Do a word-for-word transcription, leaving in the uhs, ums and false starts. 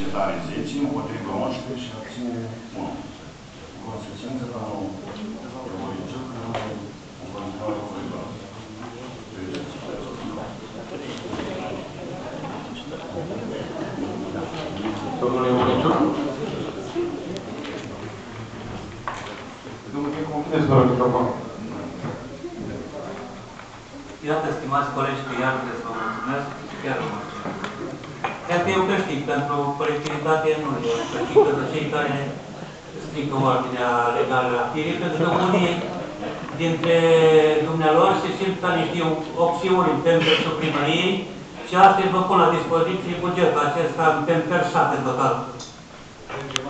cinci, tare zece, împotrivă unsprezece și abținere unu. În consecință, domnul Rămăriciuc, în continuare cu regulă. Domnule Rămăriciuc? Domnule, confundez, vă rog, microfon. Iată, stimați colegi, că iar trebuie să vă mulțumesc și chiar vă mulțumesc. Cred că eu câștig pentru colectivitate, nu eu câștig pentru cei care strică ordinea legală a firii, pentru că unii dintre dumnealor se simt ca niște opțiuni în tempersul primăriei și astăzi vă pun la dispoziție bugetul acesta în tempersat în total.